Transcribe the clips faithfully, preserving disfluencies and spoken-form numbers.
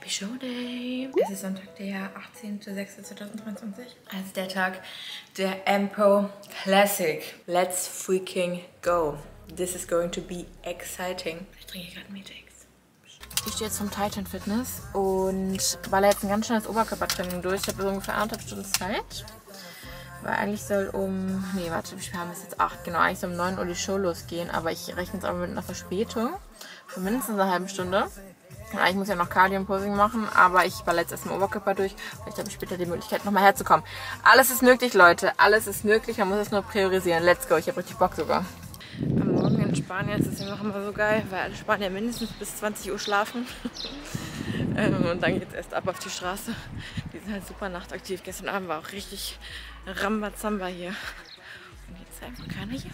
Happy Show Day! Es ist Sonntag, der achtzehnter sechster zweitausendzweiundzwanzig. Also der Tag der Empo Classic. Let's freaking go! This is going to be exciting. Ich trinke gerade Meetings. Ich stehe jetzt vom Titan Fitness und baller jetzt ein ganz schnelles Oberkörpertraining durch. Ich habe so ungefähr anderthalb Stunden Zeit. Weil eigentlich soll um, nee warte, wir haben es jetzt acht, genau, eigentlich soll um neun Uhr die Show losgehen, aber ich rechne jetzt aber mit einer Verspätung von mindestens einer halben Stunde. Und eigentlich muss ich ja noch Cardio und Posing machen, aber ich baller jetzt erstmal Oberkörper durch. Vielleicht habe ich später die Möglichkeit, nochmal herzukommen. Alles ist möglich, Leute, alles ist möglich, man muss es nur priorisieren. Let's go, ich habe richtig Bock sogar. Am Morgen in Spanien ist es immer noch immer so geil, weil alle Spanier mindestens bis zwanzig Uhr schlafen. Und dann geht es erst ab auf die Straße. Die sind halt super nachtaktiv. Gestern Abend war auch richtig Rambazamba hier. Und jetzt ist einfach keiner hier.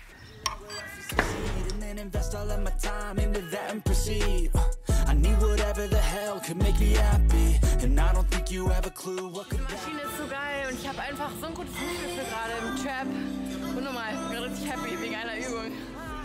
Die Maschine ist so geil und ich habe einfach so ein gutes Gefühl für gerade im Trap. Und nochmal, ich bin richtig happy wegen einer Übung.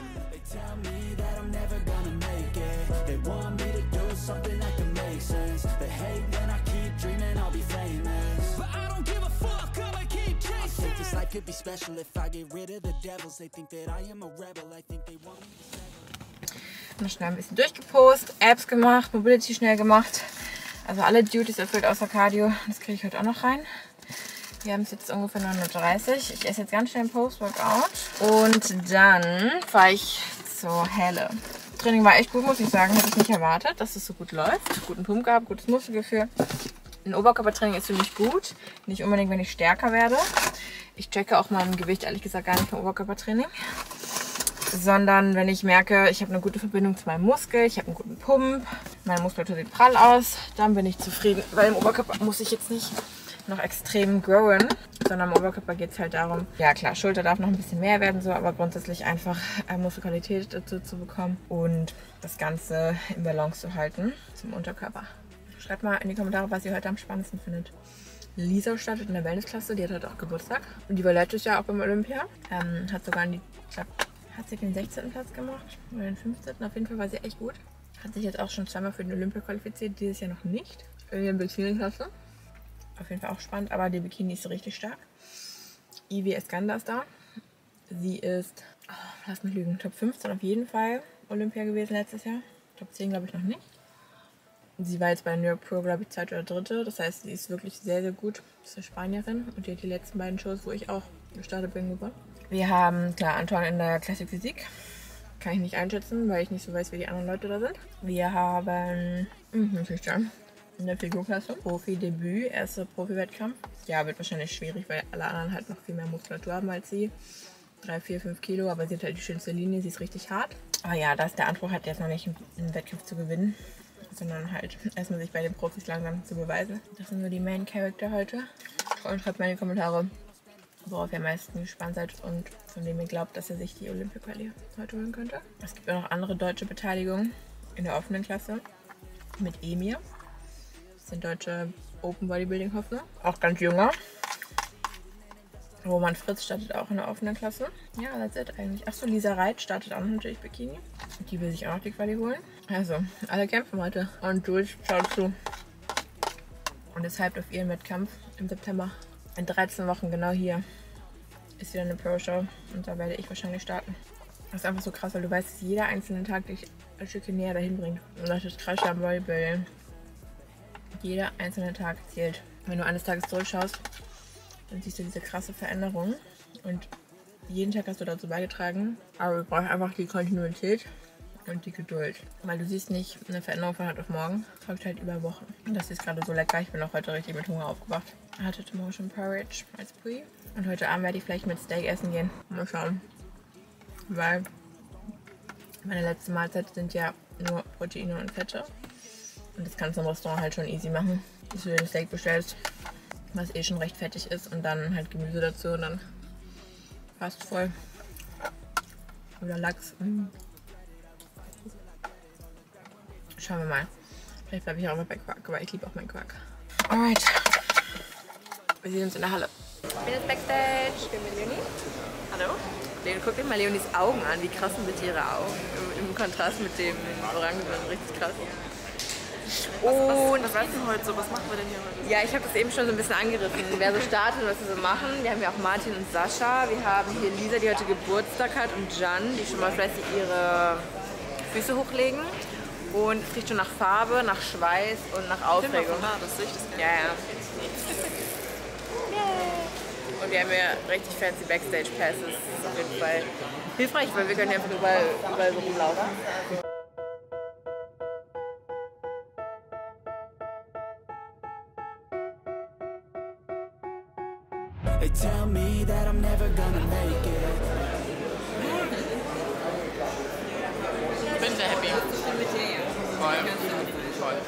Noch schnell ein bisschen durchgepostet, Abs gemacht, Mobility schnell gemacht. Also alle Duties erfüllt außer Cardio. Das kriege ich heute auch noch rein. Wir haben es jetzt ungefähr neun Uhr dreißig. Ich esse jetzt ganz schnell ein Post-Workout. Und dann fahre ich zur Helle. Das Training war echt gut, muss ich sagen. Hätte ich nicht erwartet, dass es so gut läuft. Guten Pump gehabt, gutes Muskelgefühl. Ein Oberkörpertraining ist für mich gut. Nicht unbedingt, wenn ich stärker werde. Ich checke auch mein Gewicht, ehrlich gesagt, gar nicht beim Oberkörpertraining. Sondern wenn ich merke, ich habe eine gute Verbindung zu meinem Muskel, ich habe einen guten Pump, meine Muskulatur sieht prall aus, dann bin ich zufrieden. Weil im Oberkörper muss ich jetzt nicht noch extrem growen, sondern im Oberkörper geht es halt darum, ja klar, Schulter darf noch ein bisschen mehr werden, so, aber grundsätzlich einfach äh, Muskelqualität dazu zu bekommen und das Ganze in Balance zu halten zum Unterkörper. Schreibt mal in die Kommentare, was ihr heute am spannendsten findet. Lisa startet in der Wellnessklasse, die hat heute auch Geburtstag. Und die war letztes Jahr auch beim Olympia. Ähm, hat sogar in die, ich glaube, hat sie den sechzehnten Platz gemacht oder den fünfzehnten Auf jeden Fall war sie echt gut. Hat sich jetzt auch schon zweimal für den Olympia qualifiziert, dieses Jahr noch nicht. In der Bikini-Klasse. Auf jeden Fall auch spannend, aber die Bikini ist so richtig stark. Ivy Eskander ist da. Sie ist, oh, lass mich lügen, Top fünfzehn auf jeden Fall Olympia gewesen letztes Jahr. Top zehn glaube ich noch nicht. Sie war jetzt bei New York Pro, glaube ich, zweite oder dritte. Das heißt, sie ist wirklich sehr, sehr gut. Sie ist eine Spanierin und die hat die letzten beiden Shows, wo ich auch gestartet bin, gewonnen. Wir haben, klar, Antoine in der Classic Physik. Kann ich nicht einschätzen, weil ich nicht so weiß, wie die anderen Leute da sind. Wir haben, mhm, in der Figurklasse, Profi-Debüt, erster Profi-Wettkampf. Ja, wird wahrscheinlich schwierig, weil alle anderen halt noch viel mehr Muskulatur haben als sie. drei, vier, fünf Kilo, aber sie hat halt die schönste Linie, sie ist richtig hart. Aber ja, da ist der Anspruch halt jetzt noch nicht, einen Wettkampf zu gewinnen, sondern halt erstmal sich bei den Profis langsam zu beweisen. Das sind so die Main Character heute. Und schreibt mal in die Kommentare, worauf ihr am meisten gespannt seid und von dem ihr glaubt, dass er sich die Olympia-Quali heute holen könnte. Es gibt auch noch andere deutsche Beteiligungen in der offenen Klasse mit Emir. Das sind deutsche Open Bodybuilding Hoffnung. Auch ganz junger. Roman Fritz startet auch in der offenen Klasse. Ja, that's it eigentlich. Achso, Lisa Reit startet auch natürlich Bikini. Die will sich auch noch die Quali holen. Also, alle kämpfen heute. Und Jules schaut zu. Und ist hyped auf ihren Wettkampf im September. In dreizehn Wochen, genau hier, ist wieder eine Pro-Show. Und da werde ich wahrscheinlich starten. Das ist einfach so krass, weil du weißt, dass jeder einzelne Tag dich ein Stückchen näher dahin bringt. Und das ist krass am Bodybuilding. Jeder einzelne Tag zählt. Wenn du eines Tages zurückschaust, dann siehst du diese krasse Veränderung. Und jeden Tag hast du dazu beigetragen. Aber wir brauchen einfach die Kontinuität und die Geduld. Weil du siehst nicht eine Veränderung von heute auf morgen. Folgt halt über Wochen. Und das ist gerade so lecker. Ich bin auch heute richtig mit Hunger aufgewacht. Ich hatte heute Morgen schon Porridge als Pre. Und heute Abend werde ich vielleicht mit Steak essen gehen. Mal schauen. Weil meine letzte Mahlzeit sind ja nur Proteine und Fette. Und das kannst du im Restaurant halt schon easy machen. Dass du dir ein Steak bestellst, was eh schon recht fettig ist. Und dann halt Gemüse dazu und dann fast voll. Oder Lachs. Mm. Schauen wir mal. Vielleicht bleibe ich auch mal bei Quark, aber ich liebe auch meinen Quark. Alright. Wir sehen uns in der Halle. Ich bin jetzt Backstage. Ich bin mit Leonie. Hallo. Leonie, guck dir mal Leonies Augen an. Wie krass sind bitte ihre Augen im, im Kontrast mit dem Orangen. Richtig krass. Was, Und was, was ist denn heute so? Was machen wir denn hier heute? ja, ich habe das eben schon so ein bisschen angerissen, wer so startet und was wir so machen. Wir haben ja auch Martin und Sascha. Wir haben hier Lisa, die heute Geburtstag hat, und Jan, die schon mal fleißig ihre Füße hochlegen. Und es riecht schon nach Farbe, nach Schweiß und nach Aufregung. Nah, das sehe ich das gerne. Ja, ja. Und wir haben hier richtig fancy Backstage-Passes. Das ist auf jeden Fall hilfreich, weil wir können ja einfach überall, überall so rumlaufen. They tell me that I'm never gonna make it. Ich bin sehr happy. Voll. Voll.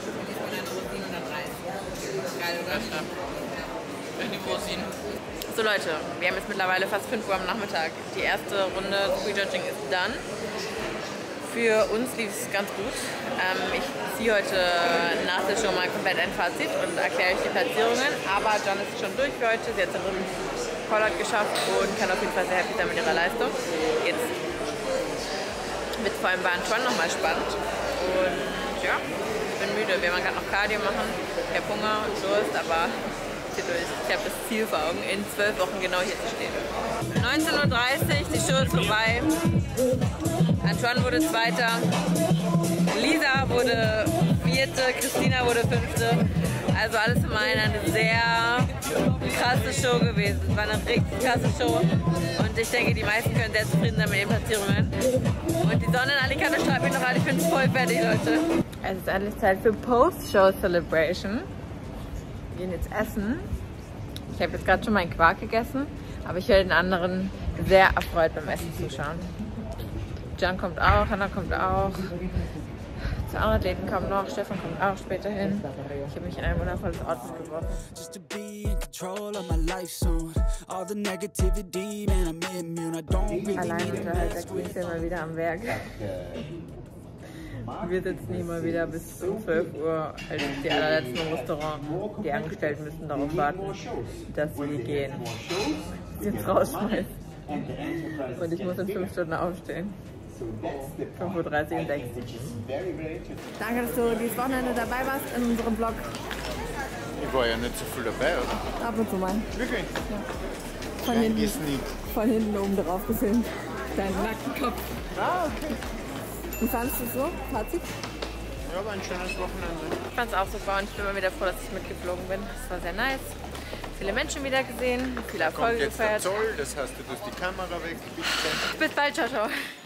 Beste. Wenn die Rosinen. So Leute, wir haben jetzt mittlerweile fast fünf Uhr am Nachmittag. Die erste Runde Prejudging ist done. Für uns lief es ganz gut. Ähm, ich ziehe heute nach der Show mal komplett ein Fazit und erkläre euch die Platzierungen. Aber Jan ist schon durch für heute. Sie hat den dritten Callout geschafft und kann auf jeden Fall sehr happy sein mit ihrer Leistung. Jetzt wird es vor allem bei Antoine nochmal spannend. Und ja, ich bin müde. Wir wollen gerade noch Cardio machen. Ich habe Hunger und Durst, aber ich habe das Ziel vor Augen, in zwölf Wochen genau hier zu stehen. neunzehn Uhr dreißig, die Show ist vorbei. Antoine wurde Zweiter, Lisa wurde Vierte, Christina wurde Fünfte. Also alles in allem eine sehr krasse Show gewesen. Es war eine richtig krasse Show und ich denke, die meisten können sehr zufrieden sein mit den Platzierungen. Und die Sonne in Alicante strahlt mich noch an, ich bin voll fertig, Leute. Es ist endlich Zeit für Post-Show-Celebration. Wir gehen jetzt essen. Ich habe jetzt gerade schon meinen Quark gegessen, aber ich werde den anderen sehr erfreut beim Essen zuschauen. Jan kommt auch, Hannah kommt auch. Zwei andere Athleten kommen noch, Stefan kommt auch später hin. Ich habe mich in ein wundervolles Outfit geworfen. Allein Unterhalt der Queen ist mal wieder am Werk. Wir sitzen hier mal wieder bis um zwölf Uhr als die allerletzten im Restaurant. Die Angestellten müssen darauf warten, dass wir gehen. Sie uns rausschmeißen. Und ich muss in fünf Stunden aufstehen. fünf Uhr dreißig und sechs. Danke, dass du dieses Wochenende dabei warst in unserem Vlog. Ich war ja nicht so viel dabei, oder? Ab und zu mal. Wirklich? Ja. Von, hinten, nicht. von hinten oben drauf gefilmt. Deinen nackten Kopf. Ah, okay. Wie fandest du es so? Fazit? Ja, war ein schönes Wochenende. Ich fand es auch super und ich bin mal wieder froh, dass ich mitgeflogen bin. Es war sehr nice. Viele Menschen wieder gesehen, viele Erfolge Kommt jetzt der gefeiert. Zoll, das heißt, du tust die Kamera weg, bitte. Bis bald, ciao, ciao.